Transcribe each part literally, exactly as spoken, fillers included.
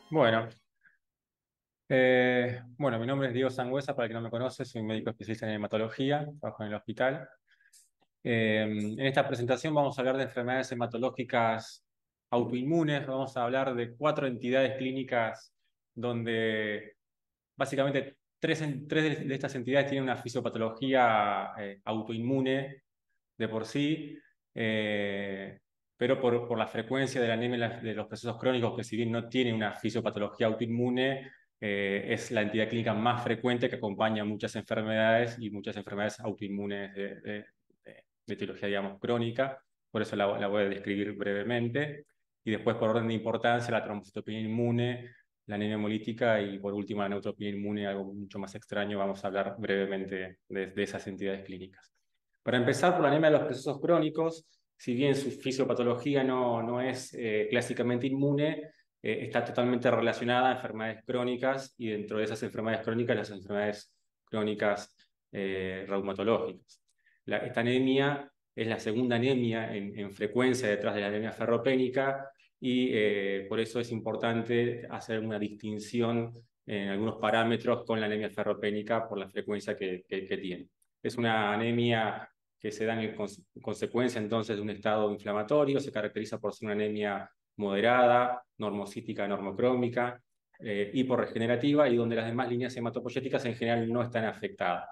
Bueno, eh, bueno, mi nombre es Diego Sangüesa, para el que no me conoce, soy un médico especialista en hematología, trabajo en el hospital. Eh, en esta presentación vamos a hablar de enfermedades hematológicas autoinmunes, vamos a hablar de cuatro entidades clínicas donde básicamente tres, en- tres de de estas entidades tienen una fisiopatología eh, autoinmune de por sí, eh, pero por, por la frecuencia de la anemia en la- de los procesos crónicos, que si bien no tiene una fisiopatología autoinmune, eh, es la entidad clínica más frecuente que acompaña muchas enfermedades y muchas enfermedades autoinmunes de, de, de- de etiología, digamos, crónica. Por eso la, la voy a describir brevemente. Y después, por orden de importancia, la trombocitopenia inmune, la anemia hemolítica y, por último, la neutropenia inmune, algo mucho más extraño. Vamos a hablar brevemente de de esas entidades clínicas. Para empezar, por la anemia de los procesos crónicos, si bien su fisiopatología no, no es eh, clásicamente inmune, eh, está totalmente relacionada a enfermedades crónicas y dentro de esas enfermedades crónicas, las enfermedades crónicas eh, reumatológicas. La, esta anemia es la segunda anemia en, en frecuencia detrás de la anemia ferropénica y eh, por eso es importante hacer una distinción en algunos parámetros con la anemia ferropénica por la frecuencia que, que, que tiene. Es una anemia que se dan en consecuencia entonces de un estado inflamatorio, se caracteriza por ser una anemia moderada, normocítica, normocrómica, eh, hiporregenerativa y donde las demás líneas hematopoyéticas en general no están afectadas.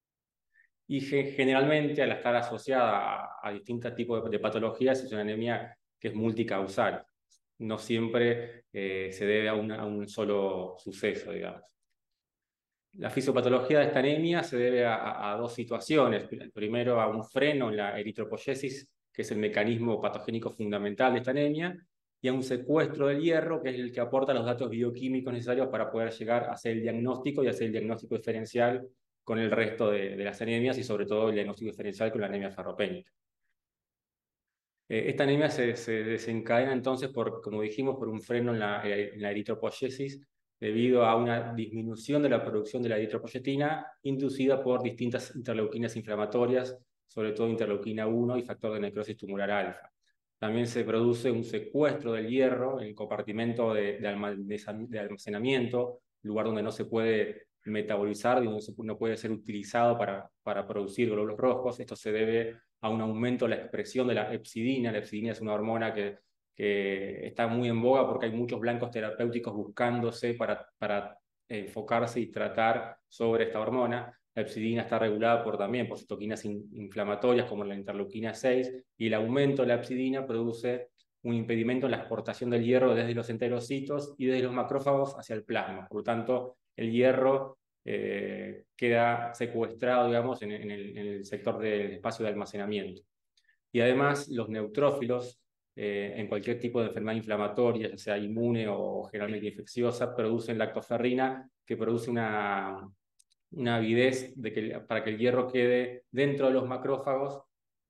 Y ge generalmente al estar asociada a, a distintos tipos de, de, patologías es una anemia que es multicausal, no siempre eh, se debe a, una, a un solo suceso, digamos. La fisiopatología de esta anemia se debe a, a, a dos situaciones. Primero, a un freno en la eritropoyesis, que es el mecanismo patogénico fundamental de esta anemia, y a un secuestro del hierro, que es el que aporta los datos bioquímicos necesarios para poder llegar a hacer el diagnóstico y hacer el diagnóstico diferencial con el resto de, de las anemias y sobre todo el diagnóstico diferencial con la anemia ferropénica. Eh, esta anemia se, se, desencadena entonces, por, como dijimos, por un freno en la, en la eritropoyesis debido a una disminución de la producción de la eritropoyetina inducida por distintas interleuquinas inflamatorias, sobre todo interleuquina uno y factor de necrosis tumoral alfa. También se produce un secuestro del hierro en el compartimento de, de almacenamiento, lugar donde no se puede metabolizar y donde no puede ser utilizado para, para producir glóbulos rojos. Esto se debe a un aumento de la expresión de la hepcidina. La hepcidina es una hormona que, que está muy en boga porque hay muchos blancos terapéuticos buscándose para, para enfocarse y tratar sobre esta hormona. La hepcidina está regulada por, también por citoquinas in, inflamatorias como la interleuquina seis, y el aumento de la hepcidina produce un impedimento en la exportación del hierro desde los enterocitos y desde los macrófagos hacia el plasma. Por lo tanto, el hierro eh, queda secuestrado, digamos, en, en, el, en el sector del espacio de almacenamiento. Y además, los neutrófilos, eh, en cualquier tipo de enfermedad inflamatoria, ya sea inmune o generalmente infecciosa, producen lactoferrina, que produce una, una avidez de que, para que el hierro quede dentro de los macrófagos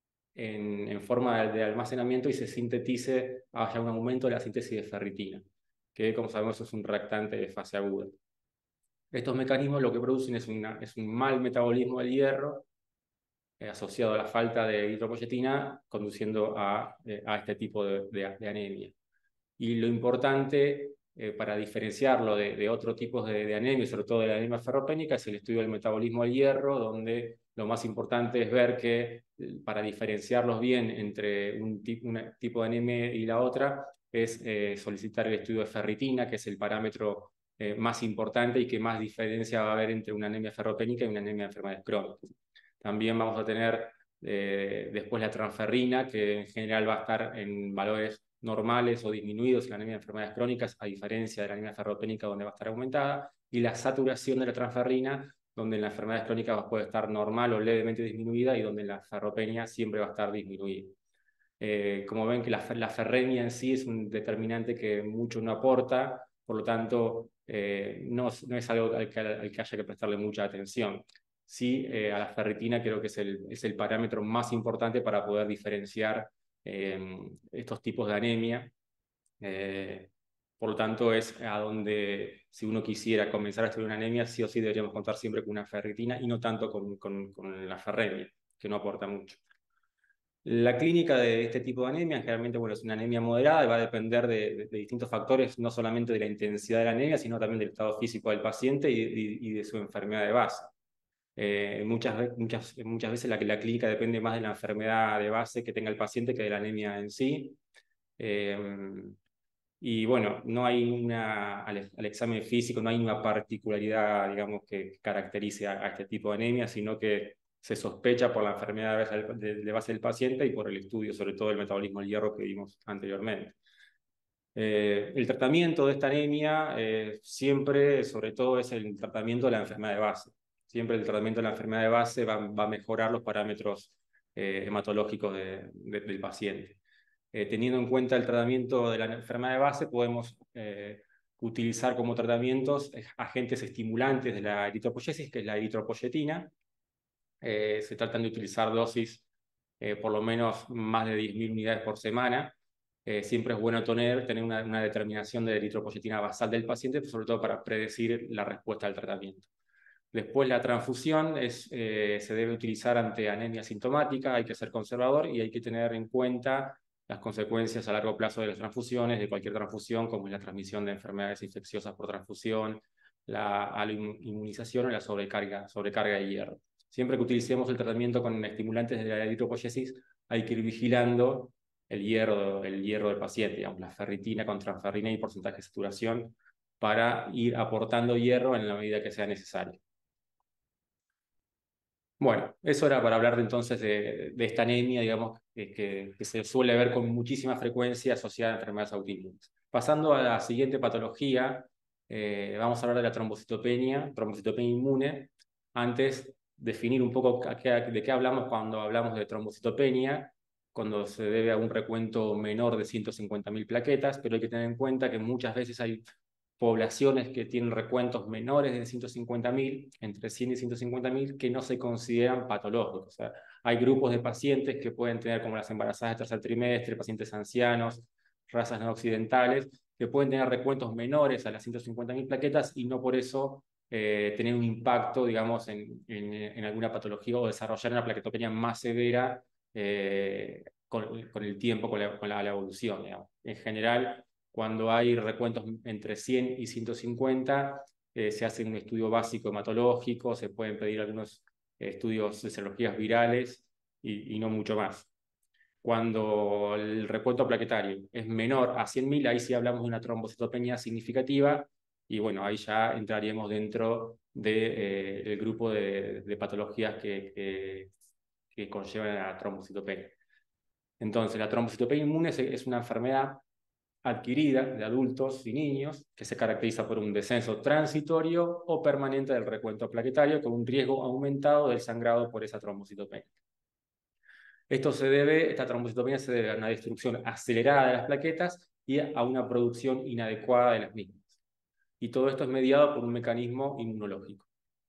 en, en forma de, de almacenamiento y se sintetice, haya un aumento de la síntesis de ferritina, que como sabemos es un reactante de fase aguda. Estos mecanismos lo que producen es, una, es un mal metabolismo del hierro eh, asociado a la falta de hidropoyetina, conduciendo a, eh, a este tipo de, de, de anemia. Y lo importante eh, para diferenciarlo de, de otros tipos de, de anemia, sobre todo de la anemia ferropénica, es el estudio del metabolismo del hierro, donde lo más importante es ver que para diferenciarlos bien entre un, un tipo de anemia y la otra, es eh, solicitar el estudio de ferritina, que es el parámetro eh, más importante y que más diferencia va a haber entre una anemia ferropénica y una anemia de enfermedades crónicas. También vamos a tener eh, después la transferrina, que en general va a estar en valores normales o disminuidos en la anemia de enfermedades crónicas, a diferencia de la anemia ferropénica, donde va a estar aumentada, y la saturación de la transferrina, donde en las enfermedades crónicas puede estar normal o levemente disminuida, y donde en la ferropenia siempre va a estar disminuida. Eh, como ven que la, la ferremia en sí es un determinante que mucho no aporta, por lo tanto eh, no, no es algo al que, al que haya que prestarle mucha atención. Sí, eh, a la ferritina creo que es el, es el parámetro más importante para poder diferenciar eh, estos tipos de anemia. Eh, por lo tanto, es a donde, si uno quisiera comenzar a estudiar una anemia, sí o sí deberíamos contar siempre con una ferritina y no tanto con, con, con la ferremia, que no aporta mucho. La clínica de este tipo de anemia generalmente bueno, es una anemia moderada y va a depender de, de, de distintos factores, no solamente de la intensidad de la anemia, sino también del estado físico del paciente y, y, y de su enfermedad de base. Eh, muchas, muchas, muchas veces la, la clínica depende más de la enfermedad de base que tenga el paciente que de la anemia en sí. Eh, y bueno, no hay una, al, al, examen físico, no hay una particularidad, digamos, que caracterice a, a este tipo de anemia, sino que se sospecha por la enfermedad de, de base del paciente y por el estudio, sobre todo el metabolismo del hierro que vimos anteriormente. Eh, el tratamiento de esta anemia eh, siempre, sobre todo, es el tratamiento de la enfermedad de base. Siempre el tratamiento de la enfermedad de base va, va a mejorar los parámetros eh, hematológicos de, de, del paciente. Eh, teniendo en cuenta el tratamiento de la enfermedad de base, podemos eh, utilizar como tratamientos agentes estimulantes de la eritropoyesis, que es la eritropoyetina. Eh, se tratan de utilizar dosis eh, por lo menos más de diez mil unidades por semana. Eh, siempre es bueno tener, tener una, una determinación de eritropoyetina basal del paciente, sobre todo para predecir la respuesta al tratamiento. Después la transfusión es, eh, se debe utilizar ante anemia sintomática, hay que ser conservador y hay que tener en cuenta las consecuencias a largo plazo de las transfusiones, de cualquier transfusión, como es la transmisión de enfermedades infecciosas por transfusión, la aloinmunización o la sobrecarga, sobrecarga de hierro. Siempre que utilicemos el tratamiento con estimulantes de la eritropoyesis, hay que ir vigilando el hierro, el hierro del paciente, digamos, la ferritina con transferrina y porcentaje de saturación, para ir aportando hierro en la medida que sea necesario. Bueno, eso era para hablar de, entonces de, de esta anemia, digamos, que, que, que se suele ver con muchísima frecuencia asociada a enfermedades autoinmunes. Pasando a la siguiente patología, eh, vamos a hablar de la trombocitopenia, trombocitopenia inmune. Antes, definir un poco a qué, de qué hablamos cuando hablamos de trombocitopenia, cuando se debe a un recuento menor de ciento cincuenta mil plaquetas, pero hay que tener en cuenta que muchas veces hay poblaciones que tienen recuentos menores de ciento cincuenta mil, entre cien y ciento cincuenta mil, que no se consideran patológicos. O sea, hay grupos de pacientes que pueden tener, como las embarazadas de tercer trimestre, pacientes ancianos, razas no occidentales, que pueden tener recuentos menores a las ciento cincuenta mil plaquetas y no por eso eh, tener un impacto, digamos, en, en, en alguna patología o desarrollar una plaquetopenia más severa eh, con, con el tiempo, con la, con la, la evolución. Digamos. En general, cuando hay recuentos entre cien y ciento cincuenta, eh, se hace un estudio básico hematológico, se pueden pedir algunos estudios de serologías virales y, y no mucho más. Cuando el recuento plaquetario es menor a cien mil, ahí sí hablamos de una trombocitopenia significativa y bueno, ahí ya entraríamos dentro del de, eh, grupo de, de patologías que, que, que conllevan a la trombocitopenia. Entonces, la trombocitopenia inmune es, es una enfermedad adquirida de adultos y niños que se caracteriza por un descenso transitorio o permanente del recuento plaquetario con un riesgo aumentado del sangrado por esa trombocitopenia. Esto se debe, esta trombocitopenia se debe a una destrucción acelerada de las plaquetas y a una producción inadecuada de las mismas. Y todo esto es mediado por un mecanismo inmunológico.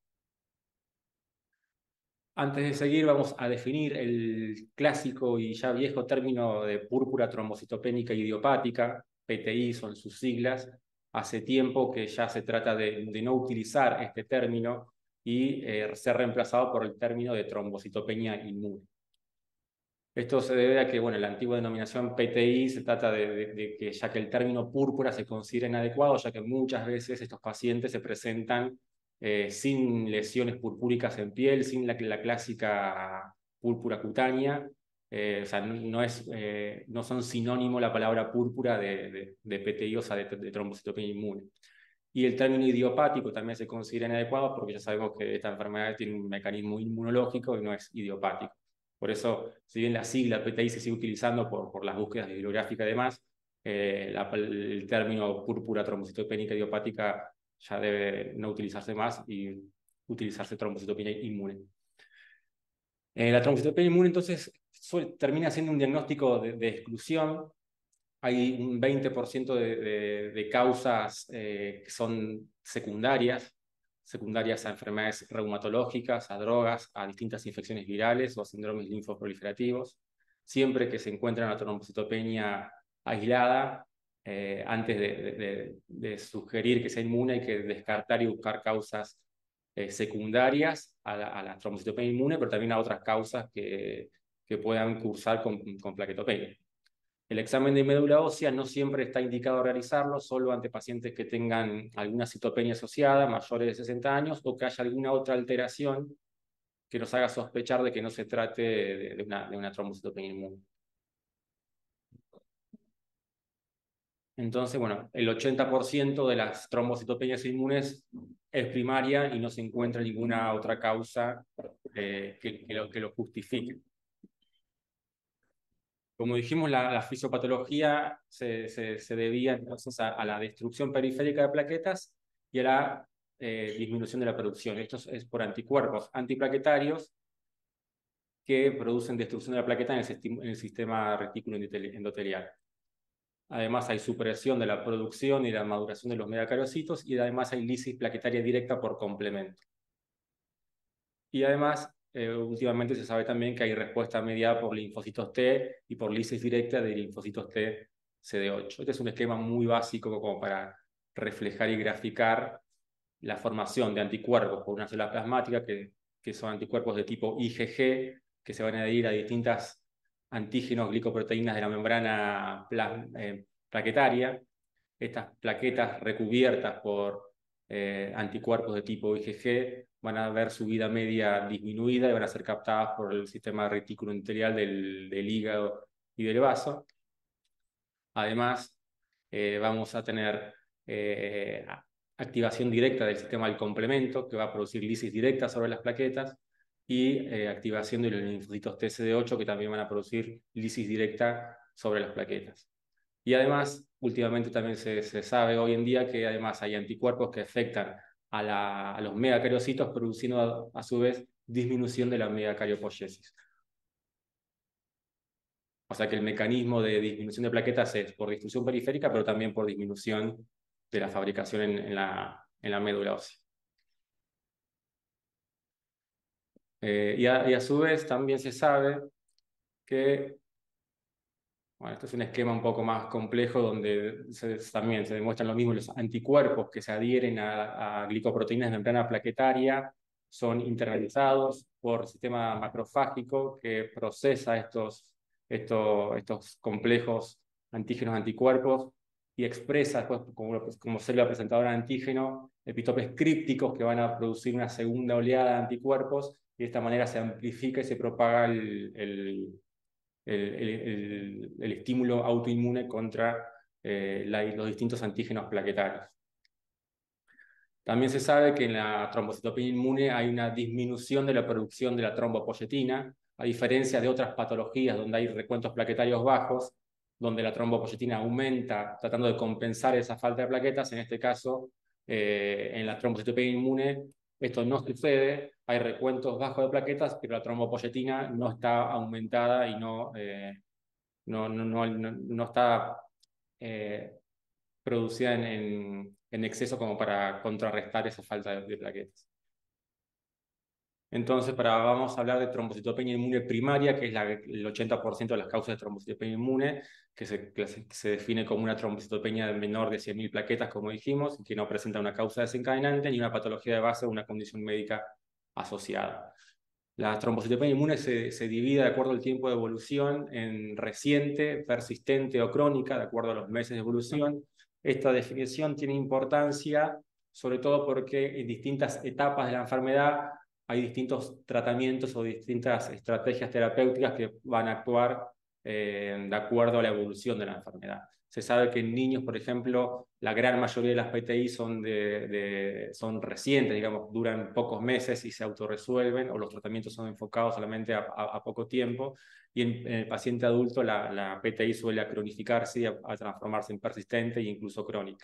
Antes de seguir, vamos a definir el clásico y ya viejo término de púrpura trombocitopénica idiopática, P T I son sus siglas. Hace tiempo que ya se trata de, de no utilizar este término y eh, ser reemplazado por el término de trombocitopenia inmune. Esto se debe a que, bueno, la antigua denominación P T I se trata de, de, de que ya que el término púrpura se considera inadecuado, ya que muchas veces estos pacientes se presentan eh, sin lesiones purpúricas en piel, sin la, la clásica púrpura cutánea. Eh, o sea, no, no, es, eh, no son sinónimo la palabra púrpura de, de, de P T I, o sea, de, de trombocitopenia inmune. Y el término idiopático también se considera inadecuado porque ya sabemos que esta enfermedad tiene un mecanismo inmunológico y no es idiopático. Por eso, si bien la sigla P T I se sigue utilizando por, por las búsquedas bibliográficas y demás, eh, la, el término púrpura trombocitopénica idiopática ya debe no utilizarse más y utilizarse trombocitopenia inmune. Eh, la trombocitopenia inmune entonces suele, termina siendo un diagnóstico de, de exclusión. Hay un veinte por ciento de, de, de causas eh, que son secundarias, secundarias a enfermedades reumatológicas, a drogas, a distintas infecciones virales o a síndromes linfoproliferativos. Siempre que se encuentra una trombocitopenia aislada, eh, antes de, de, de sugerir que sea inmune, hay que descartar y buscar causas eh, secundarias a la, a la trombocitopenia inmune, pero también a otras causas que, que puedan cursar con, con plaquetopenia. El examen de médula ósea no siempre está indicado realizarlo, solo ante pacientes que tengan alguna citopenia asociada, mayores de sesenta años, o que haya alguna otra alteración que nos haga sospechar de que no se trate de, de, una, de una trombocitopenia inmune. Entonces, bueno, el ochenta por ciento de las trombocitopenias inmunes es primaria y no se encuentra ninguna otra causa eh, que, que, lo, que lo justifique. Como dijimos, la, la fisiopatología se, se, se debía entonces a, a la destrucción periférica de plaquetas y a la eh, disminución de la producción. Esto es por anticuerpos antiplaquetarios que producen destrucción de la plaqueta en el, en el sistema retículo endotelial. Además hay supresión de la producción y la maduración de los megacariocitos y además hay lisis plaquetaria directa por complemento. Y además, eh, últimamente se sabe también que hay respuesta mediada por linfocitos T y por lisis directa de linfocitos T C D ocho. Este es un esquema muy básico como para reflejar y graficar la formación de anticuerpos por una célula plasmática, que, que son anticuerpos de tipo I G G, que se van a adherir a distintas antígenos glicoproteínas de la membrana eh, plaquetaria. Estas plaquetas recubiertas por eh, anticuerpos de tipo I G G van a ver su vida media disminuida y van a ser captadas por el sistema retículo endotelial del, del hígado y del vaso. Además, eh, vamos a tener eh, activación directa del sistema del complemento, que va a producir lisis directa sobre las plaquetas, y eh, activación de los linfocitos T C D ocho, que también van a producir lisis directa sobre las plaquetas. Y además, últimamente también se, se sabe hoy en día que además hay anticuerpos que afectan a, la, a los megacariocitos, produciendo a, a su vez disminución de la megacariopoiesis. O sea que el mecanismo de disminución de plaquetas es por destrucción periférica, pero también por disminución de la fabricación en, en, la, en la médula ósea. Eh, y, a, y a su vez también se sabe que, bueno, esto es un esquema un poco más complejo donde se, también se demuestran lo mismo, los anticuerpos que se adhieren a, a glicoproteínas de membrana plaquetaria son internalizados por el sistema macrofágico que procesa estos, estos, estos complejos antígenos anticuerpos y expresa pues, como, como célula presentadora de antígeno epitopes crípticos que van a producir una segunda oleada de anticuerpos y de esta manera se amplifica y se propaga el, el El, el, el, estímulo autoinmune contra eh, la, los distintos antígenos plaquetarios. También se sabe que en la trombocitopenia inmune hay una disminución de la producción de la trombopoyetina, a diferencia de otras patologías donde hay recuentos plaquetarios bajos, donde la trombopoyetina aumenta tratando de compensar esa falta de plaquetas. En este caso, eh, en la trombocitopenia inmune, esto no sucede, hay recuentos bajos de plaquetas, pero la trombopoyetina no está aumentada y no, eh, no, no, no, no, no está eh, producida en, en, en exceso como para contrarrestar esa falta de, de plaquetas. Entonces, para, vamos a hablar de trombocitopenia inmune primaria, que es la, el ochenta por ciento de las causas de trombocitopenia inmune, que se, que se define como una trombocitopenia menor de cien mil plaquetas, como dijimos, que no presenta una causa desencadenante ni una patología de base o una condición médica asociada. La trombocitopenia inmune se, se divide de acuerdo al tiempo de evolución en reciente, persistente o crónica, de acuerdo a los meses de evolución. Esta definición tiene importancia, sobre todo porque en distintas etapas de la enfermedad hay distintos tratamientos o distintas estrategias terapéuticas que van a actuar eh, de acuerdo a la evolución de la enfermedad. Se sabe que en niños, por ejemplo, la gran mayoría de las P T I son, de, de, son recientes, digamos, duran pocos meses y se autorresuelven, o los tratamientos son enfocados solamente a, a, a poco tiempo, y en, en el paciente adulto la, la P T I suele cronificarse y a, a transformarse en persistente e incluso crónica.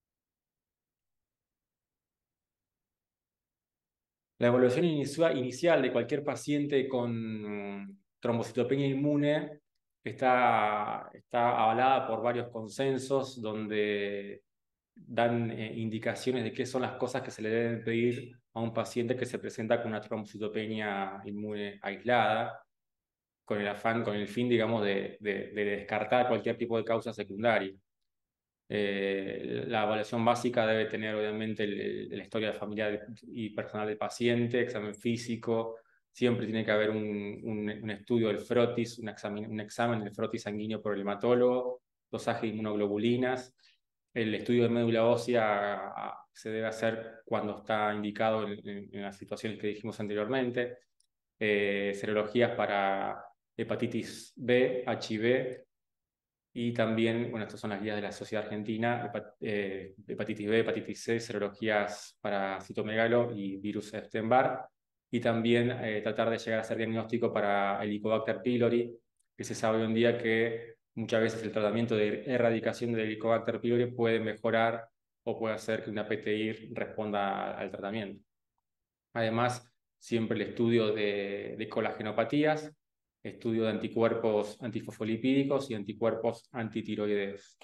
La evaluación inicial de cualquier paciente con trombocitopenia inmune está, está avalada por varios consensos donde dan eh, indicaciones de qué son las cosas que se le deben pedir a un paciente que se presenta con una trombocitopenia inmune aislada, con el afán, con el fin, digamos, de, de, de descartar cualquier tipo de causa secundaria. Eh, la evaluación básica debe tener, obviamente, el, el, la historia familiar y personal del paciente, examen físico, Siempre tiene que haber un, un, un estudio del frotis, un examen, un examen del frotis sanguíneo por el hematólogo, dosaje de inmunoglobulinas. El estudio de médula ósea se debe hacer cuando está indicado en, en, en las situaciones que dijimos anteriormente. Eh, serologías para hepatitis B, H I V, y también, bueno, estas son las guías de la Sociedad Argentina, hepat eh, hepatitis B, hepatitis C, serologías para citomegalo y virus Epstein-Barr, y también eh, tratar de llegar a hacer diagnóstico para Helicobacter pylori, que se sabe hoy en día que muchas veces el tratamiento de erradicación del Helicobacter pylori puede mejorar o puede hacer que una P T I responda al tratamiento. Además, siempre el estudio de, de colagenopatías, estudio de anticuerpos antifosfolipídicos y anticuerpos antitiroideos.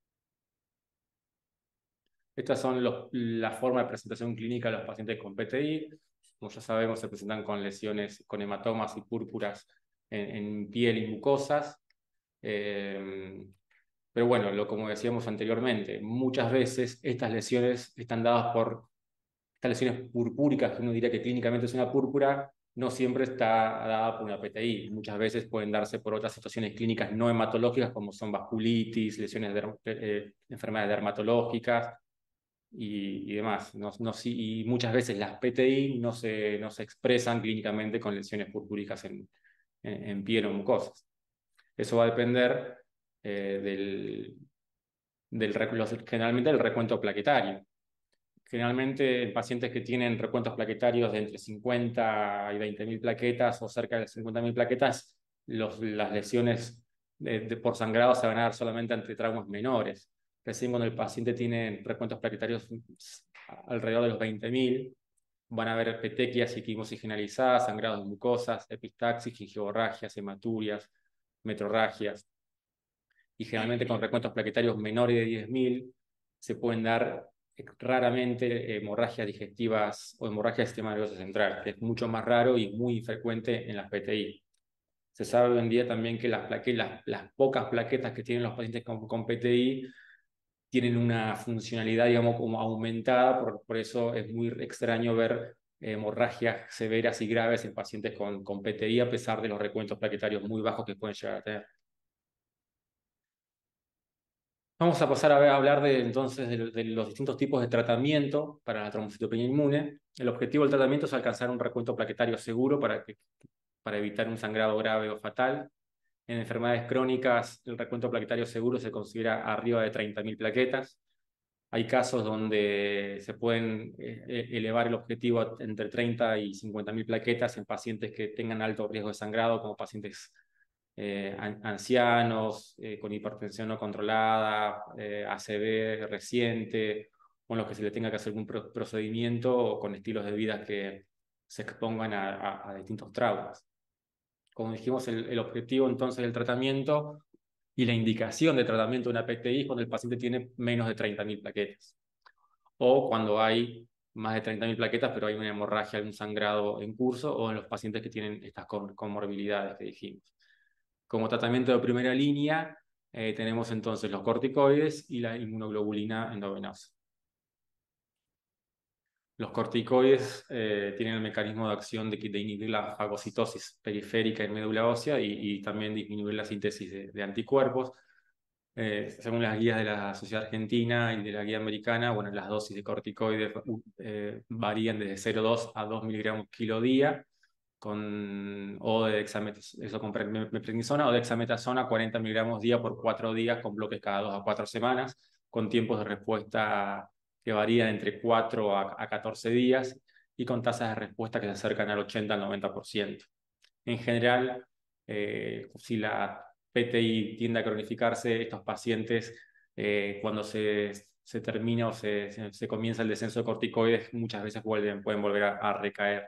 Estas son los, la forma de presentación clínica de los pacientes con P T I. Como ya sabemos, se presentan con lesiones, con hematomas y púrpuras en, en piel y mucosas. Eh, pero bueno, lo, como decíamos anteriormente, muchas veces estas lesiones están dadas por estas lesiones purpúricas, que uno diría que clínicamente es una púrpura, no siempre está dada por una P T I. Muchas veces pueden darse por otras situaciones clínicas no hematológicas, como son vasculitis, lesiones de eh, enfermedades dermatológicas y, y demás. No, no, y muchas veces las P T I no se, no se expresan clínicamente con lesiones purpúricas en, en, en piel o mucosas. Eso va a depender eh, del, del, generalmente del recuento plaquetario. Generalmente en pacientes que tienen recuentos plaquetarios de entre cincuenta y veinte mil plaquetas o cerca de cincuenta mil plaquetas, los, las lesiones de, de por sangrado se van a dar solamente ante traumas menores. Recién cuando el paciente tiene recuentos plaquetarios alrededor de los veinte mil, van a haber petequias y quimosis generalizadas, sangrados de mucosas, epistaxis, gingivorragias, hematurias, metrorragias. Y generalmente con recuentos plaquetarios menores de diez mil se pueden dar raramente hemorragias digestivas o hemorragia del sistema nervioso central, que es mucho más raro y muy frecuente en las P T I. Se sabe hoy en día también que las, las, las pocas plaquetas que tienen los pacientes con, con P T I tienen una funcionalidad, digamos, como aumentada, por, por eso es muy extraño ver hemorragias severas y graves en pacientes con, con P T I, a pesar de los recuentos plaquetarios muy bajos que pueden llegar a tener. Vamos a pasar a, ver, a hablar de, entonces de, de los distintos tipos de tratamiento para la trombocitopenia inmune. El objetivo del tratamiento es alcanzar un recuento plaquetario seguro para, que, para evitar un sangrado grave o fatal. En enfermedades crónicas, el recuento plaquetario seguro se considera arriba de treinta mil plaquetas. Hay casos donde se pueden eh, elevar el objetivo a entre treinta y cincuenta mil plaquetas en pacientes que tengan alto riesgo de sangrado, como pacientes eh, an ancianos, eh, con hipertensión no controlada, eh, A C V reciente, con los que se le tenga que hacer algún pro procedimiento o con estilos de vida que se expongan a, a, a distintos traumas. Como dijimos, el, el objetivo entonces del tratamiento y la indicación de tratamiento de una P T I es cuando el paciente tiene menos de treinta mil plaquetas, o cuando hay más de treinta mil plaquetas, pero hay una hemorragia, un sangrado en curso, o en los pacientes que tienen estas comorbilidades que dijimos. Como tratamiento de primera línea, eh, tenemos entonces los corticoides y la inmunoglobulina endovenosa. Los corticoides eh, tienen el mecanismo de acción de, de inhibir la fagocitosis periférica en médula ósea y, y también disminuir la síntesis de, de anticuerpos. Eh, según las guías de la Sociedad Argentina y de la guía americana, bueno, las dosis de corticoides eh, varían desde cero coma dos a dos miligramos kilo día, con, o de dexametasona, eso con meprednisona, o dexametasona cuarenta miligramos día por cuatro días, con bloques cada dos a cuatro semanas, con tiempos de respuesta que varían entre cuatro a catorce días y con tasas de respuesta que se acercan al ochenta al noventa por ciento. En general, eh, si la P T I tiende a cronificarse, estos pacientes, eh, cuando se, se termina o se, se, se comienza el descenso de corticoides, muchas veces vuelven, pueden volver a, a recaer.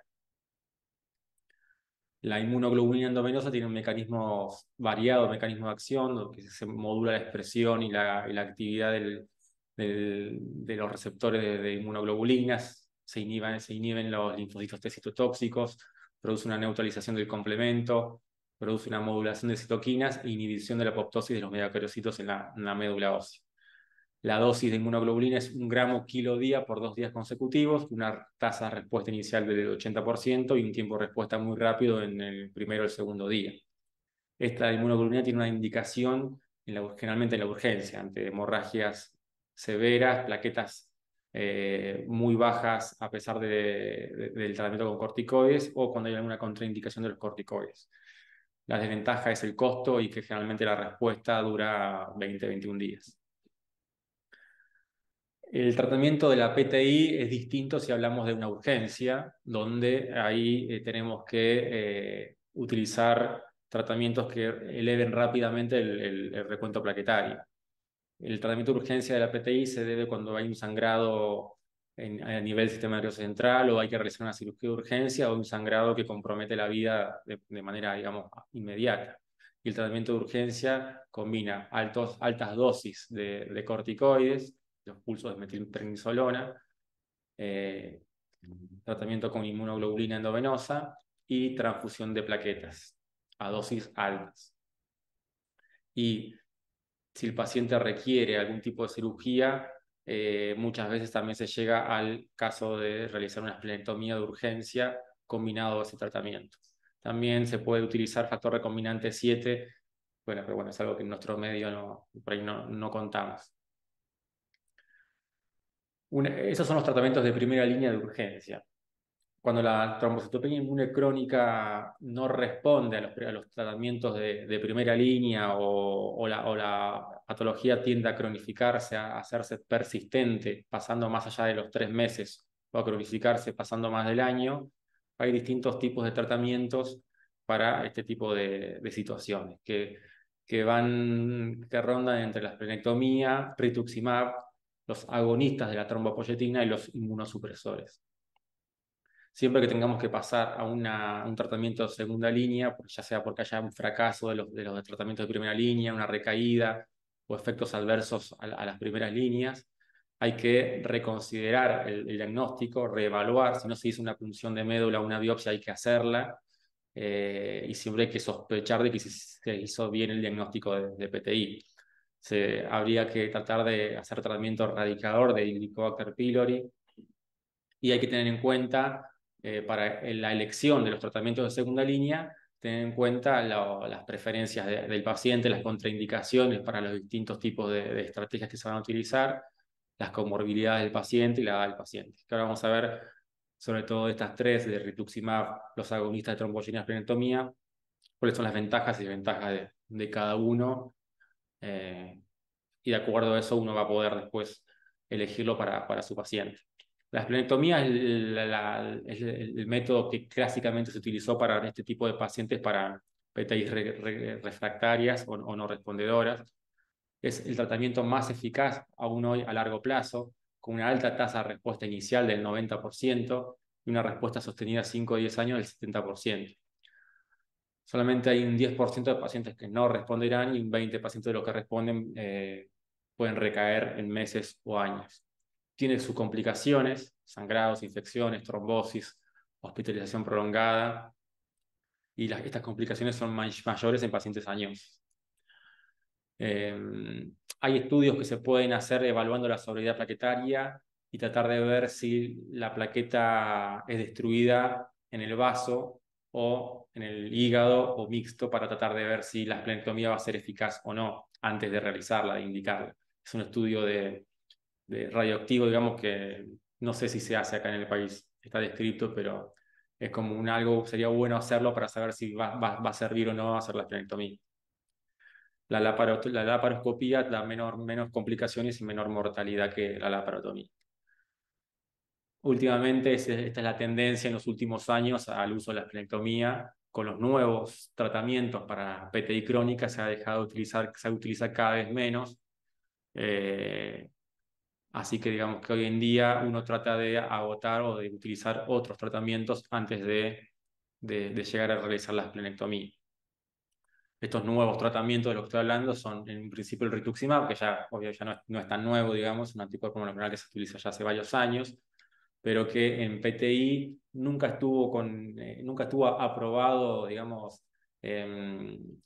La inmunoglobulina endovenosa tiene un mecanismo variado, mecanismo de acción, donde se modula la expresión y la, y la actividad del, del, de los receptores de, de inmunoglobulinas, se inhiben, se inhiben los linfocitos T citotóxicos, produce una neutralización del complemento, produce una modulación de citoquinas e inhibición de la apoptosis de los megacariocitos en la, en la médula ósea. La dosis de inmunoglobulina es un gramo kilo día por dos días consecutivos, una tasa de respuesta inicial del ochenta por ciento y un tiempo de respuesta muy rápido en el primero o el segundo día. Esta inmunoglobulina tiene una indicación en la, generalmente en la urgencia, ante hemorragias severas, plaquetas eh, muy bajas a pesar de, de, del tratamiento con corticoides o cuando hay alguna contraindicación de los corticoides. La desventaja es el costo y que generalmente la respuesta dura veinte a veintiún días. El tratamiento de la P T I es distinto si hablamos de una urgencia, donde ahí eh, tenemos que eh, utilizar tratamientos que eleven rápidamente el, el, el recuento plaquetario. El tratamiento de urgencia de la P T I se debe cuando hay un sangrado en, a nivel del sistema nervioso central o hay que realizar una cirugía de urgencia o un sangrado que compromete la vida de, de manera, digamos, inmediata. Y el tratamiento de urgencia combina altos, altas dosis de, de corticoides, los pulsos de metilprednisolona, eh, tratamiento con inmunoglobulina endovenosa y transfusión de plaquetas a dosis altas. Y si el paciente requiere algún tipo de cirugía, eh, muchas veces también se llega al caso de realizar una esplenectomía de urgencia combinado a ese tratamiento. También se puede utilizar factor recombinante siete, bueno, pero bueno, es algo que en nuestro medio no, por ahí no, no contamos. Una, esos son los tratamientos de primera línea de urgencia. Cuando la trombocitopenia inmune crónica no responde a los, a los tratamientos de, de primera línea o, o, la, o la patología tiende a cronificarse, a hacerse persistente, pasando más allá de los tres meses, o a cronificarse pasando más del año, hay distintos tipos de tratamientos para este tipo de, de situaciones que, que, van, que rondan entre la esplenectomía, rituximab, los agonistas de la trombopoyetina y los inmunosupresores. Siempre que tengamos que pasar a una, un tratamiento de segunda línea, ya sea porque haya un fracaso de los, de los tratamientos de primera línea, una recaída o efectos adversos a, a las primeras líneas, hay que reconsiderar el, el diagnóstico, reevaluar. Si no se hizo una punción de médula o una biopsia, hay que hacerla. Eh, y siempre hay que sospechar de que se hizo bien el diagnóstico de, de P T I. Se, habría que tratar de hacer tratamiento erradicador de Helicobacter pylori y hay que tener en cuenta eh, para la elección de los tratamientos de segunda línea, tener en cuenta la, las preferencias de, del paciente, las contraindicaciones para los distintos tipos de, de estrategias que se van a utilizar, las comorbilidades del paciente y la edad del paciente. Que ahora vamos a ver sobre todo estas tres, de rituximab, los agonistas de tromboyetina esplenectomía, cuáles son las ventajas y desventajas de, de cada uno, eh, y de acuerdo a eso uno va a poder después elegirlo para, para su paciente. La esplenectomía es, el, la, es el método que clásicamente se utilizó para este tipo de pacientes para P T I re, re, refractarias o, o no respondedoras. Es el tratamiento más eficaz aún hoy a largo plazo, con una alta tasa de respuesta inicial del noventa por ciento y una respuesta sostenida a cinco o diez años del setenta por ciento. Solamente hay un diez por ciento de pacientes que no responderán y un veinte por ciento de los que responden eh, pueden recaer en meses o años. Tiene sus complicaciones, sangrados, infecciones, trombosis, hospitalización prolongada, y las, estas complicaciones son may mayores en pacientes añosos. Eh, hay estudios que se pueden hacer evaluando la sobriedad plaquetaria y tratar de ver si la plaqueta es destruida en el vaso o en el hígado o mixto, para tratar de ver si la esplenectomía va a ser eficaz o no antes de realizarla, de indicarla. Es un estudio de, de radioactivo, digamos, que no sé si se hace acá en el país, está descrito, pero es como un algo, sería bueno hacerlo para saber si va, va, va a servir o no hacer la esplenectomía. La, laparo, la laparoscopía da menor, menos complicaciones y menor mortalidad que la laparotomía. Últimamente, esta es la tendencia en los últimos años al uso de la esplenectomía. Con los nuevos tratamientos para P T I crónica se ha dejado de utilizar, se utiliza cada vez menos. Eh, así que digamos que hoy en día uno trata de agotar o de utilizar otros tratamientos antes de, de, de llegar a realizar la esplenectomía. Estos nuevos tratamientos de los que estoy hablando son en principio el rituximab, que ya, obvio, ya no, es, no es tan nuevo, digamos, es un anticuerpo monoclonal que se utiliza ya hace varios años, pero que en P T I nunca estuvo, con, eh, nunca estuvo aprobado, digamos, eh,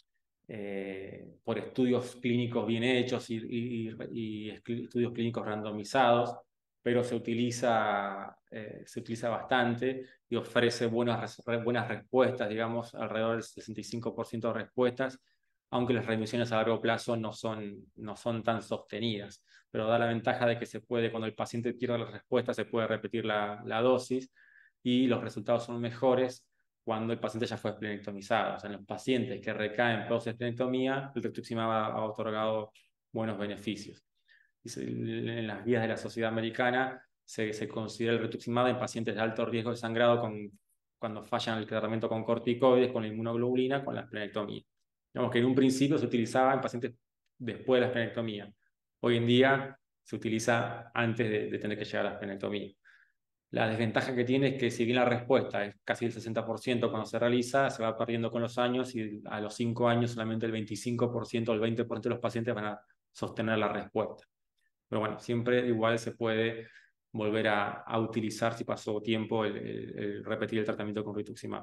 eh, por estudios clínicos bien hechos y, y, y estudios clínicos randomizados, pero se utiliza, eh, se utiliza bastante y ofrece buenas, buenas respuestas, digamos, alrededor del sesenta y cinco por ciento de respuestas, aunque las remisiones a largo plazo no son, no son tan sostenidas, pero da la ventaja de que se puede, cuando el paciente pierde las respuestas, se puede repetir la, la dosis y los resultados son mejores cuando el paciente ya fue esplenectomizado. O sea, en los pacientes que recaen post-esplenectomía, el rituximab ha, ha otorgado buenos beneficios. Y se, en las guías de la Sociedad Americana se, se considera el rituximab en pacientes de alto riesgo de sangrado con, cuando fallan el tratamiento con corticoides, con la inmunoglobulina, con la esplenectomía. Digamos que en un principio se utilizaba en pacientes después de la esplenectomía. Hoy en día se utiliza antes de, de tener que llegar a la esplenectomía. La desventaja que tiene es que si bien la respuesta es casi el sesenta por ciento cuando se realiza, se va perdiendo con los años y a los cinco años solamente el veinticinco por ciento o el veinte por ciento de los pacientes van a sostener la respuesta. Pero bueno, siempre igual se puede volver a, a utilizar si pasó tiempo el, el, el repetir el tratamiento con rituximab.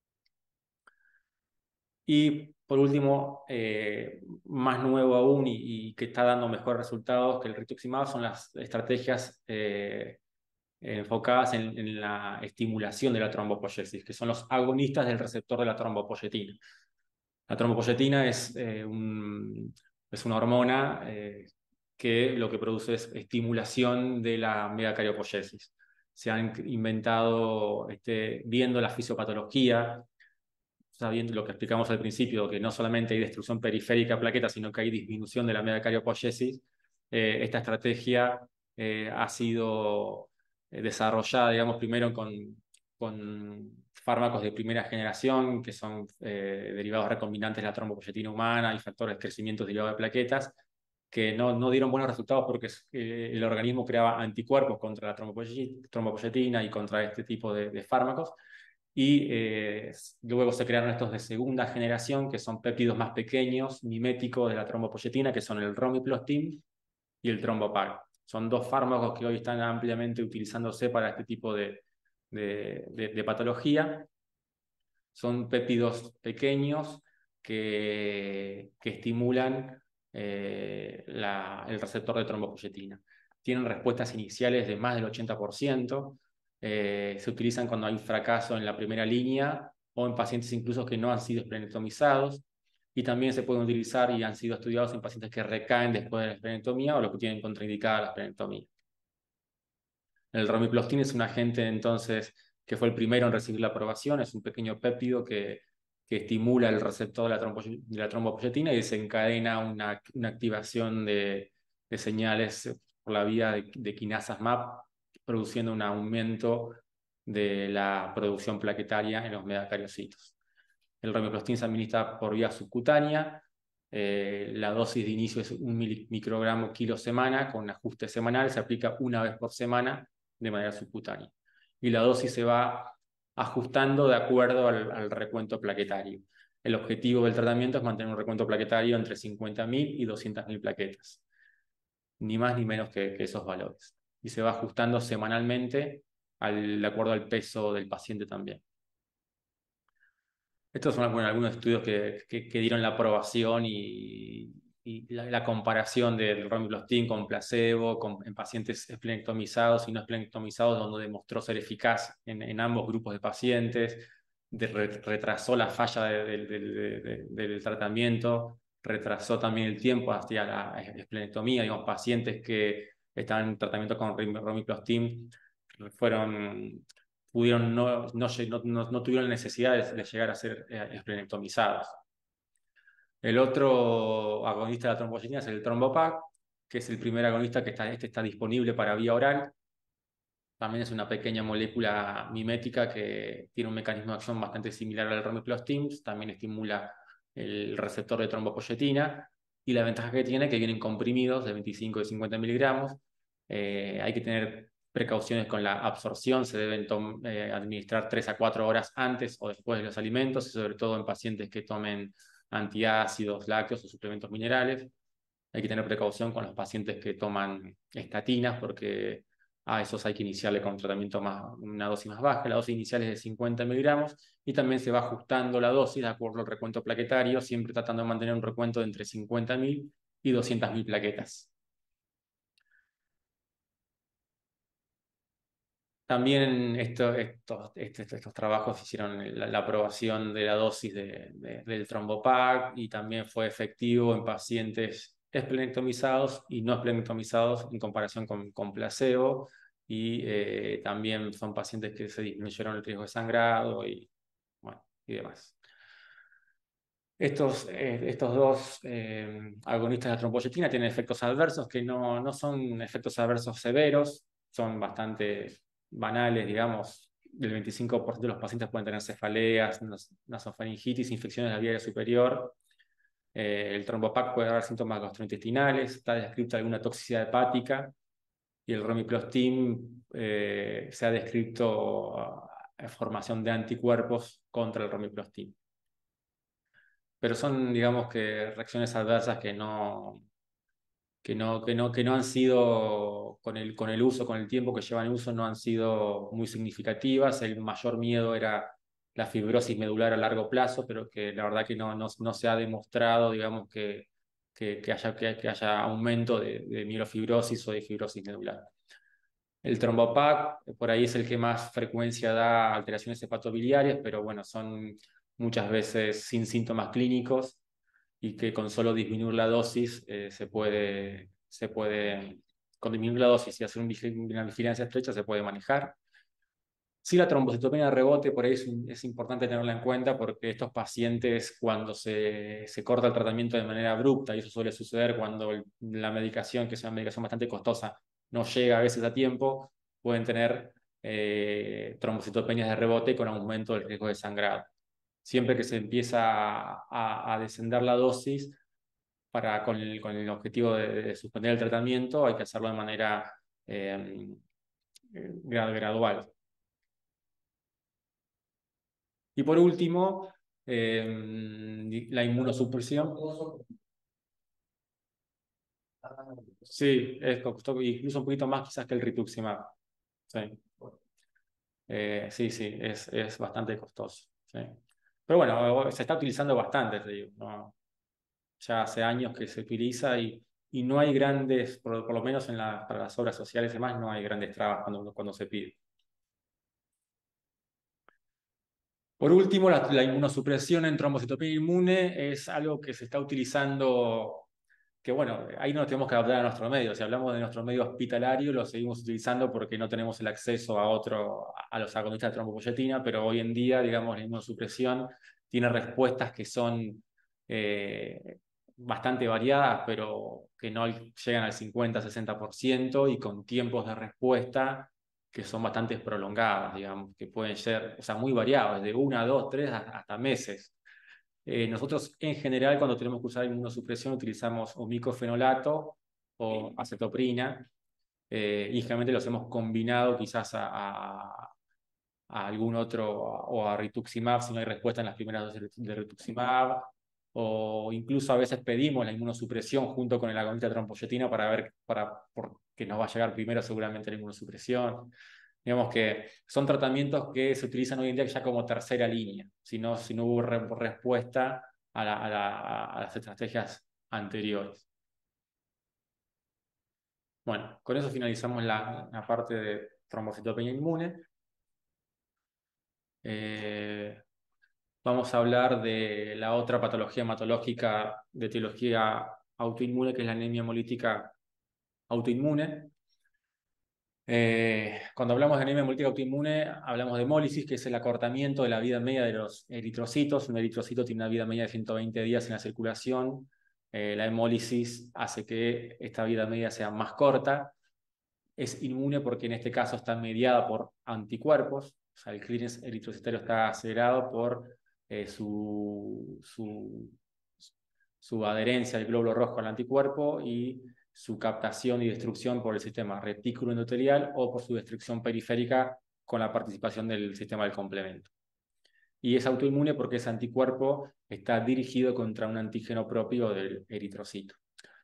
Y por último, eh, más nuevo aún y, y que está dando mejores resultados que el rituximab son las estrategias eh, enfocadas en, en la estimulación de la trombopoiesis, que son los agonistas del receptor de la trombopoietina. La trombopoietina es, eh, un, es una hormona eh, que lo que produce es estimulación de la megacariopoiesis. Se han inventado, este, viendo la fisiopatología, sabiendo lo que explicamos al principio, que no solamente hay destrucción periférica de plaquetas, sino que hay disminución de la megacariopoiesis, eh, esta estrategia eh, ha sido desarrollada, digamos, primero con, con fármacos de primera generación, que son eh, derivados recombinantes de la trombopoietina humana y factores de crecimiento derivados de plaquetas, que no, no dieron buenos resultados porque eh, el organismo creaba anticuerpos contra la trombopoietina y contra este tipo de, de fármacos. Y eh, luego se crearon estos de segunda generación, que son péptidos más pequeños, miméticos de la trombopoietina, que son el romiplastim y el trombopag. Son dos fármacos que hoy están ampliamente utilizándose para este tipo de, de, de, de patología. Son péptidos pequeños que, que estimulan eh, la, el receptor de trombopoietina. Tienen respuestas iniciales de más del ochenta por ciento. Eh, se utilizan cuando hay fracaso en la primera línea o en pacientes incluso que no han sido esplenectomizados. Y también se pueden utilizar y han sido estudiados en pacientes que recaen después de la esplenectomía o los que tienen contraindicada la esplenectomía. El romiplastim es un agente entonces que fue el primero en recibir la aprobación, es un pequeño péptido que, que estimula el receptor de la, trombo, de la trombopoietina y desencadena una, una activación de, de señales por la vía de, de quinasas M A P, produciendo un aumento de la producción plaquetaria en los megacariocitos. El romiplastim se administra por vía subcutánea. Eh, la dosis de inicio es un microgramo kilo semana, con un ajuste semanal, se aplica una vez por semana de manera subcutánea. Y la dosis se va ajustando de acuerdo al, al recuento plaquetario. El objetivo del tratamiento es mantener un recuento plaquetario entre cincuenta mil y doscientas mil plaquetas, ni más ni menos que, que esos valores. Y se va ajustando semanalmente al, de acuerdo al peso del paciente también. Estos son bueno, algunos estudios que, que, que dieron la aprobación y, y la, la comparación del romiplastim con placebo, con, en pacientes esplenectomizados y no esplenectomizados, donde demostró ser eficaz en, en ambos grupos de pacientes, de, retrasó la falla de, de, de, de, del tratamiento, retrasó también el tiempo hasta la esplenectomía, digamos, pacientes que estaban en tratamiento con romiplastim fueron pudieron no, no, no, no tuvieron necesidad de, de llegar a ser eh, esplenectomizados. El otro agonista de la trombopoietina es el trombopag, que es el primer agonista que está, este está disponible para vía oral. También es una pequeña molécula mimética que tiene un mecanismo de acción bastante similar al romiplastim, también estimula el receptor de trombopoietina, y la ventaja que tiene es que vienen comprimidos de veinticinco y cincuenta miligramos. Eh, hay que tener precauciones con la absorción, se deben eh, administrar tres a cuatro horas antes o después de los alimentos, y sobre todo en pacientes que tomen antiácidos, lácteos o suplementos minerales. Hay que tener precaución con los pacientes que toman estatinas porque a esos hay que iniciarle con tratamiento más, una dosis más baja. La dosis inicial es de cincuenta miligramos y también se va ajustando la dosis de acuerdo al recuento plaquetario, siempre tratando de mantener un recuento de entre cincuenta mil y doscientas mil plaquetas. También esto, estos, estos, estos trabajos hicieron la, la aprobación de la dosis de, de, del trombopac y también fue efectivo en pacientes esplenectomizados y no esplenectomizados en comparación con, con placebo, y eh, también son pacientes que se disminuyeron el riesgo de sangrado y, bueno, y demás. Estos, eh, estos dos eh, agonistas de la tromboyetina tienen efectos adversos que no, no son efectos adversos severos, son bastante banales, digamos. El veinticinco por ciento de los pacientes pueden tener cefaleas, nasofaringitis, infecciones de la vía aérea superior. Eh, el trombopac puede dar síntomas gastrointestinales, está descrita alguna toxicidad hepática, y el romiplastim eh, se ha descrito eh, formación de anticuerpos contra el romiplastim. Pero son, digamos, que reacciones adversas que no, que no, que no, que no han sido, con el, con el uso, con el tiempo que llevan en uso, no han sido muy significativas. El mayor miedo era la fibrosis medular a largo plazo, pero que la verdad que no, no, no se ha demostrado, digamos, que, que, que haya, que, que haya aumento de, de mielofibrosis o de fibrosis medular. El trombopac, por ahí es el que más frecuencia da alteraciones hepatobiliares, pero bueno, son muchas veces sin síntomas clínicos y que con solo disminuir la dosis eh, se puede, se puede, con disminuir la dosis y hacer un, una vigilancia estrecha se puede manejar. Sí, la trombocitopenia de rebote por ahí es, es importante tenerla en cuenta, porque estos pacientes, cuando se, se corta el tratamiento de manera abrupta, y eso suele suceder cuando el, la medicación, que es una medicación bastante costosa, no llega a veces a tiempo, pueden tener eh, trombocitopenias de rebote con aumento del riesgo de sangrado. Siempre que se empieza a, a, a descender la dosis para, con, el, con el objetivo de, de suspender el tratamiento, hay que hacerlo de manera eh, gradual. Y por último, eh, la inmunosupresión. Sí, es costoso, incluso un poquito más quizás que el rituximab. Sí, eh, sí, sí, es, es bastante costoso. Sí. Pero bueno, se está utilizando bastante, te digo, ¿no? Ya hace años que se utiliza, y, y no hay grandes, por, por lo menos en la, para las obras sociales y demás, no hay grandes trabas cuando, cuando se pide. Por último, la, la inmunosupresión en trombocitopenia inmune es algo que se está utilizando, que bueno, ahí nos tenemos que adaptar a nuestro medio. Si hablamos de nuestro medio hospitalario, lo seguimos utilizando porque no tenemos el acceso a otro, a los agonistas de trombopoyetina, pero hoy en día, digamos, la inmunosupresión tiene respuestas que son eh, bastante variadas, pero que no llegan al cincuenta, sesenta por ciento, y con tiempos de respuesta que son bastante prolongadas, digamos, que pueden ser, o sea, muy variados, de una, dos, tres, hasta meses. Eh, nosotros, en general, cuando tenemos que usar inmunosupresión, utilizamos o micofenolato o acetoprina, eh, y generalmente los hemos combinado quizás a, a, a algún otro, o a rituximab si no hay respuesta en las primeras dosis de rituximab, o incluso a veces pedimos la inmunosupresión junto con el agonista de tromboyetina para ver, para, porque nos va a llegar primero seguramente la inmunosupresión. Digamos que son tratamientos que se utilizan hoy en día ya como tercera línea, si no, si no hubo re respuesta a, la, a, la, a las estrategias anteriores. Bueno, con eso finalizamos la, la parte de trombocitopenia inmune. Eh, vamos a hablar de la otra patología hematológica de etiología autoinmune, que es la anemia hemolítica autoinmune. Eh, cuando hablamos de anemia hemolítica autoinmune, hablamos de hemólisis, que es el acortamiento de la vida media de los eritrocitos. Un eritrocito tiene una vida media de ciento veinte días en la circulación. Eh, la hemólisis hace que esta vida media sea más corta. Es inmune porque en este caso está mediada por anticuerpos. O sea, el clearance eritrocitario está acelerado por eh, su, su, su adherencia al glóbulo rojo al anticuerpo, y su captación y destrucción por el sistema retículo endotelial, o por su destrucción periférica con la participación del sistema del complemento. Y es autoinmune porque ese anticuerpo está dirigido contra un antígeno propio del eritrocito.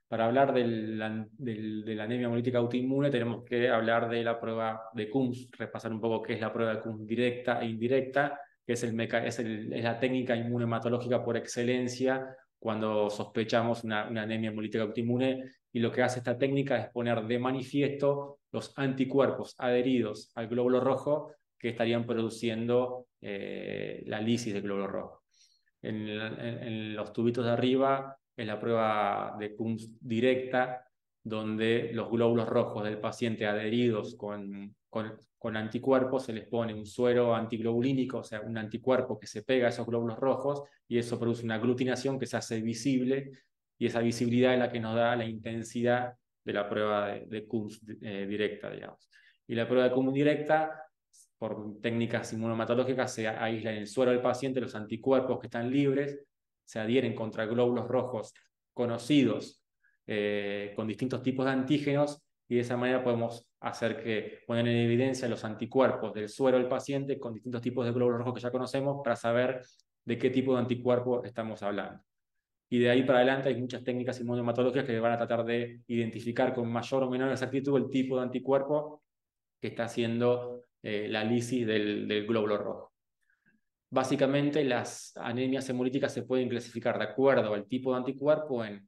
Para hablar del, del, de la anemia hemolítica autoinmune tenemos que hablar de la prueba de Coombs, repasar un poco qué es la prueba de Coombs directa e indirecta, que es, el meca es, el, es la técnica inmunematológica por excelencia cuando sospechamos una, una anemia hemolítica autoinmune, y lo que hace esta técnica es poner de manifiesto los anticuerpos adheridos al glóbulo rojo que estarían produciendo eh, la lisis del glóbulo rojo. En, en, en los tubitos de arriba es la prueba de Coombs directa, donde los glóbulos rojos del paciente adheridos con, con, con anticuerpos se les pone un suero antiglobulínico, o sea, un anticuerpo que se pega a esos glóbulos rojos, y eso produce una aglutinación que se hace visible, y esa visibilidad es la que nos da la intensidad de la prueba de, de Coombs eh, directa, digamos. Y la prueba de Coombs directa, por técnicas inmunomatológicas, se aíslan en el suero del paciente los anticuerpos que están libres, se adhieren contra glóbulos rojos conocidos eh, con distintos tipos de antígenos, y de esa manera podemos hacer que poner en evidencia los anticuerpos del suero del paciente con distintos tipos de glóbulos rojos que ya conocemos, para saber de qué tipo de anticuerpo estamos hablando. Y de ahí para adelante hay muchas técnicas inmunomatológicas que van a tratar de identificar con mayor o menor exactitud el tipo de anticuerpo que está haciendo eh, la lisis del, del glóbulo rojo. Básicamente, las anemias hemolíticas se pueden clasificar de acuerdo al tipo de anticuerpo en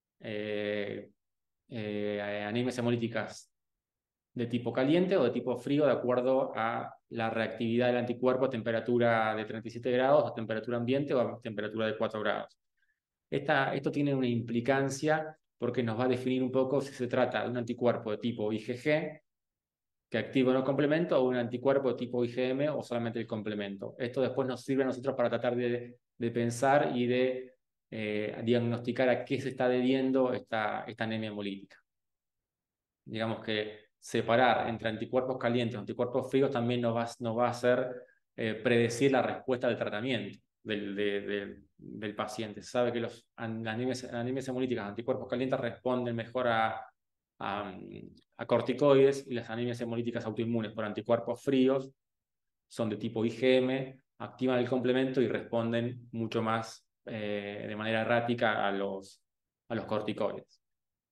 eh, eh, anemias hemolíticas de tipo caliente o de tipo frío, de acuerdo a la reactividad del anticuerpo a temperatura de treinta y siete grados, a temperatura ambiente o a temperatura de cuatro grados. Esta, esto tiene una implicancia porque nos va a definir un poco si se trata de un anticuerpo de tipo I G G, que activa un complemento, o un anticuerpo de tipo I G M, o solamente el complemento. Esto después nos sirve a nosotros para tratar de, de pensar y de eh, diagnosticar a qué se está debiendo esta, esta anemia hemolítica. Digamos que separar entre anticuerpos calientes y anticuerpos fríos también nos va, nos va a hacer eh, predecir la respuesta del tratamiento del, de, de, del paciente. Se sabe que los anemias, anemias hemolíticas, anticuerpos calientes, responden mejor a, a, a corticoides, y las anemias hemolíticas autoinmunes por anticuerpos fríos son de tipo I G M, activan el complemento y responden mucho más eh, de manera errática a los, a los corticoides.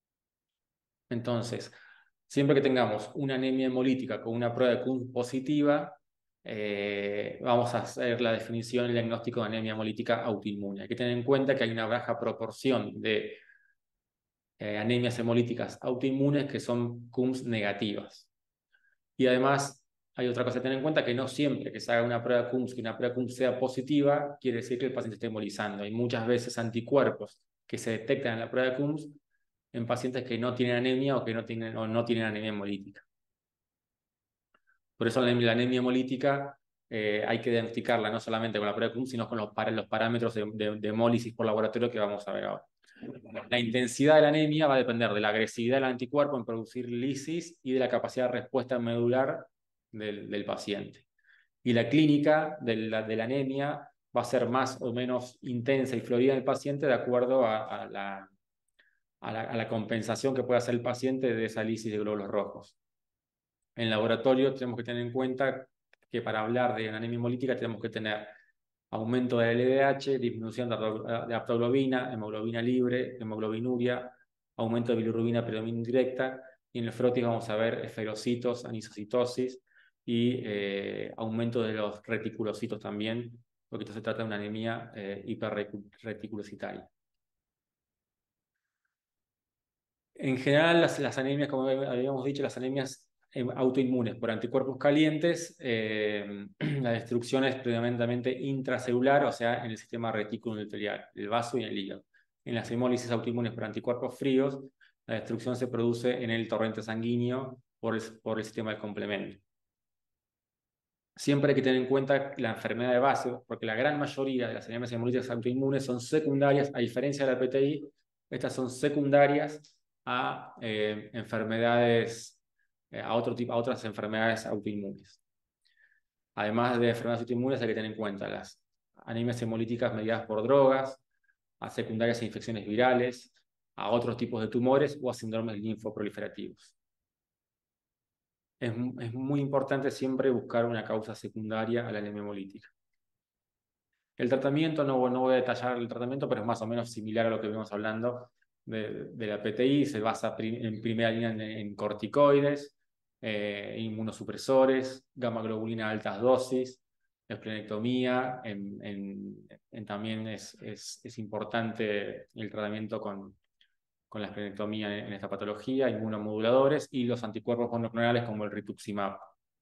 Entonces, siempre que tengamos una anemia hemolítica con una prueba de Coombs positiva, eh, vamos a hacer la definición y el diagnóstico de anemia hemolítica autoinmune. Hay que tener en cuenta que hay una baja proporción de eh, anemias hemolíticas autoinmunes que son Coombs negativas. Y además, hay otra cosa a tener en cuenta, que no siempre que se haga una prueba de Coombs, que una prueba de Coombs sea positiva, quiere decir que el paciente esté embolizando. Hay muchas veces anticuerpos que se detectan en la prueba de Coombs en pacientes que no tienen anemia o que no tienen, o no tienen anemia hemolítica. Por eso la anemia hemolítica eh, hay que diagnosticarla no solamente con la prueba de Coombs, sino con los, para, los parámetros de, de, de hemólisis por laboratorio que vamos a ver ahora. La intensidad de la anemia va a depender de la agresividad del anticuerpo en producir lisis y de la capacidad de respuesta medular del, del paciente. Y la clínica de la, de la anemia va a ser más o menos intensa y florida en el paciente de acuerdo a, a, la, a, la, a la compensación que puede hacer el paciente de esa lisis de glóbulos rojos. En laboratorio tenemos que tener en cuenta que para hablar de anemia hemolítica tenemos que tener aumento del L D H, disminución de haptoglobina, hemoglobina libre, hemoglobinuria, aumento de bilirrubina predominante indirecta, y en el frotis vamos a ver esferocitos, anisocitosis y eh, aumento de los reticulocitos también, porque esto se trata de una anemia eh, hiperreticulocitaria. En general, las, las anemias, como habíamos dicho, las anemias autoinmunes por anticuerpos calientes, eh, la destrucción es predominantemente intracelular, o sea, en el sistema reticuloendotelial, el vaso y en el hígado. En las hemólisis autoinmunes por anticuerpos fríos, la destrucción se produce en el torrente sanguíneo por el, por el sistema del complemento. Siempre hay que tener en cuenta la enfermedad de base, porque la gran mayoría de las anemias hemolíticas autoinmunes son secundarias, a diferencia de la P T I, estas son secundarias a eh, enfermedades, eh, a, otro tipo, a otras enfermedades autoinmunes. Además de enfermedades autoinmunes, hay que tener en cuenta las anemias hemolíticas mediadas por drogas, a secundarias a infecciones virales, a otros tipos de tumores o a síndromes linfoproliferativos. Es, es muy importante siempre buscar una causa secundaria a la anemia hemolítica. El tratamiento, no, no voy a detallar el tratamiento, pero es más o menos similar a lo que vimos hablando de, de la P T I se basa prim, en primera línea en, en corticoides, eh, inmunosupresores, gamma globulina a altas dosis, esplenectomía, en, en, en también es, es, es importante el tratamiento con, con la esplenectomía en, en esta patología, inmunomoduladores y los anticuerpos monoclonales como el rituximab.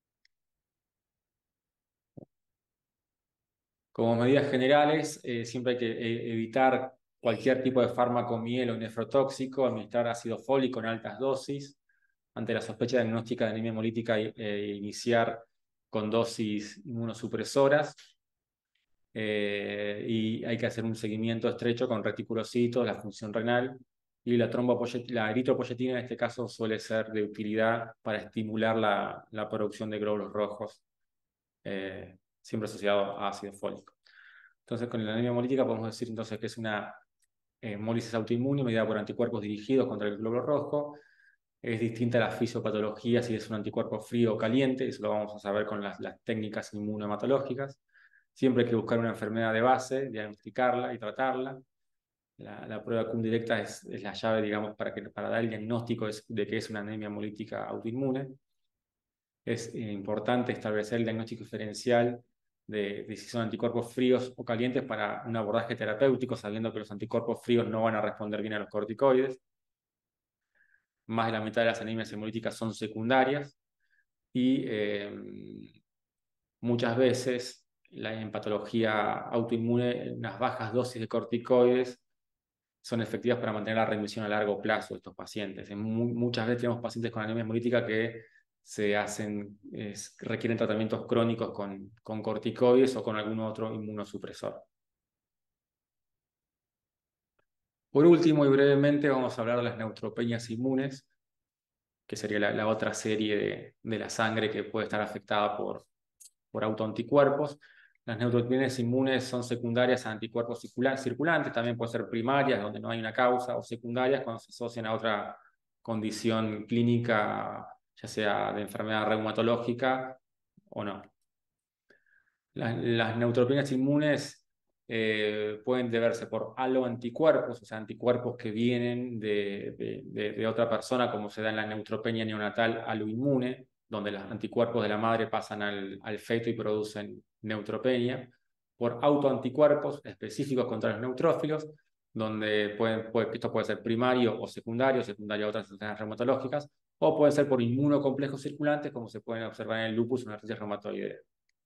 Como medidas generales, eh, siempre hay que eh, evitar cualquier tipo de fármaco miel o nefrotóxico, administrar ácido fólico en altas dosis. Ante la sospecha diagnóstica de anemia hemolítica, eh, iniciar con dosis inmunosupresoras. Eh, y hay que hacer un seguimiento estrecho con reticulocitos, la función renal. Y la, la eritropoyetina en este caso suele ser de utilidad para estimular la, la producción de glóbulos rojos, eh, siempre asociado a ácido fólico. Entonces, con la anemia hemolítica podemos decir entonces que es una eh, hemólisis autoinmune mediada por anticuerpos dirigidos contra el glóbulo rojo. Es distinta a la fisiopatología si es un anticuerpo frío o caliente, eso lo vamos a saber con las, las técnicas inmunohematológicas. Siempre hay que buscar una enfermedad de base, diagnosticarla y tratarla. La, la prueba Q M directa es, es la llave, digamos, para, que, para dar el diagnóstico de, de que es una anemia hemolítica autoinmune. Es eh, importante establecer el diagnóstico diferencial de, de si son anticuerpos fríos o calientes para un abordaje terapéutico, sabiendo que los anticuerpos fríos no van a responder bien a los corticoides. Más de la mitad de las anemias hemolíticas son secundarias y eh, muchas veces la, en patología autoinmune, unas bajas dosis de corticoides son efectivas para mantener la remisión a largo plazo de estos pacientes. En mu muchas veces tenemos pacientes con anemia hemolítica que se hacen, es, requieren tratamientos crónicos con, con corticoides o con algún otro inmunosupresor. Por último y brevemente vamos a hablar de las neutropenias inmunes, que sería la, la otra serie de, de la sangre que puede estar afectada por, por autoanticuerpos. Las neutropenias inmunes son secundarias a anticuerpos circulantes, también pueden ser primarias, donde no hay una causa, o secundarias cuando se asocian a otra condición clínica, ya sea de enfermedad reumatológica o no. Las, las neutropenias inmunes eh, pueden deberse por aloanticuerpos, o sea, anticuerpos que vienen de, de, de, de otra persona, como se da en la neutropenia neonatal aloinmune, donde los anticuerpos de la madre pasan al, al feto y producen neutropenia, por autoanticuerpos específicos contra los neutrófilos, donde pueden, puede, esto puede ser primario o secundario, secundario a otras enfermedades reumatológicas, o puede ser por inmunocomplejos circulantes, como se pueden observar en el lupus o en la artritis reumatoidea.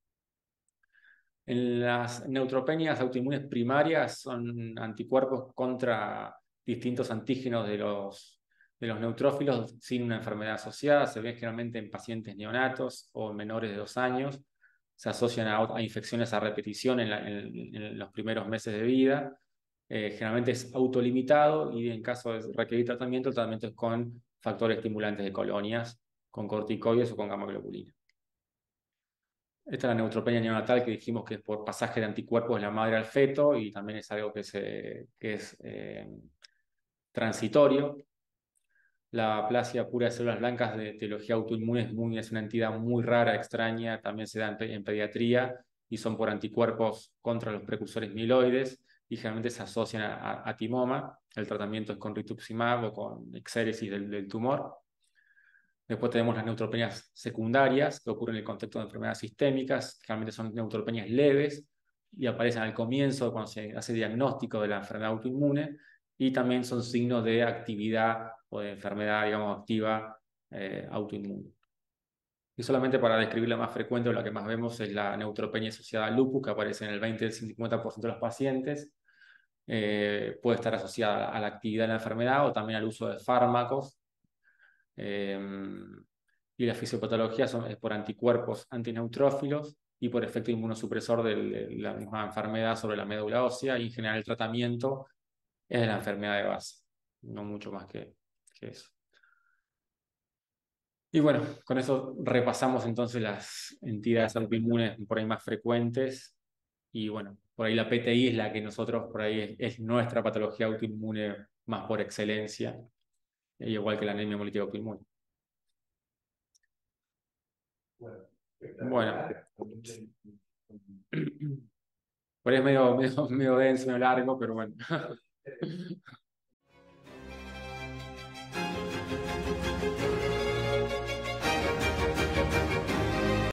En las neutropenias autoinmunes primarias son anticuerpos contra distintos antígenos de los, de los neutrófilos sin una enfermedad asociada. Se ven generalmente en pacientes neonatos o menores de dos años. Se asocian a, a infecciones a repetición en, la, en, en los primeros meses de vida. Eh, generalmente es autolimitado y en caso de requerir tratamiento, el tratamiento es con factores estimulantes de colonias, con corticoides o con gamma globulina. Esta es la neutropenia neonatal que dijimos que es por pasaje de anticuerpos de la madre al feto y también es algo que, se, que es eh, transitorio. La aplasia pura de células blancas de etiología autoinmune es, muy, es una entidad muy rara, extraña, también se da en, en pediatría y son por anticuerpos contra los precursores mieloides y generalmente se asocian a, a, a timoma. El tratamiento es con rituximab o con exéresis del, del tumor. Después tenemos las neutropenias secundarias, que ocurren en el contexto de enfermedades sistémicas, que generalmente son neutropenias leves y aparecen al comienzo cuando se hace diagnóstico de la enfermedad autoinmune, y también son signos de actividad o de enfermedad, digamos, activa eh, autoinmune. Y solamente para describir la más frecuente o la que más vemos es la neutropenia asociada al lupus, que aparece en el veinte al cincuenta por ciento de los pacientes. Eh, puede estar asociada a la actividad de la enfermedad o también al uso de fármacos. Eh, y la fisiopatología son, es por anticuerpos antineutrófilos y por efecto inmunosupresor de, de la misma enfermedad sobre la médula ósea, y en general el tratamiento es de la enfermedad de base, no mucho más que, que eso. Y bueno, con eso repasamos entonces las entidades autoinmunes por ahí más frecuentes, y bueno, por ahí la P T I es la que nosotros, por ahí es, es nuestra patología autoinmune más por excelencia, igual que la anemia hemolítica autoinmune. Bueno, por ahí es medio, medio, medio denso, medio largo, pero bueno.